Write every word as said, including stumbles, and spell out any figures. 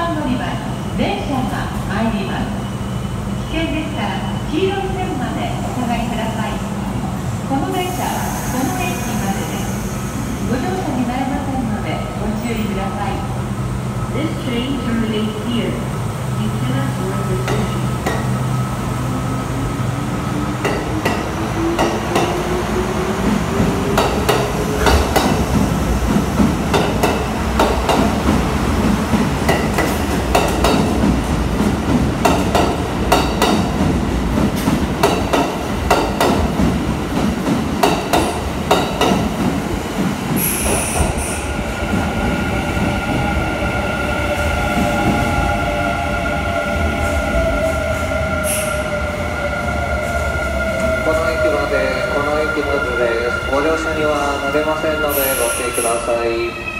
番乗り場に電車が参ります。危険ですから黄色い線までお下がりください。この電車はこの駅までです。ご乗車になれませんのでご注意ください。 This train terminates here. You cannot board the station. ご乗車にはなれませんのでご注意ください。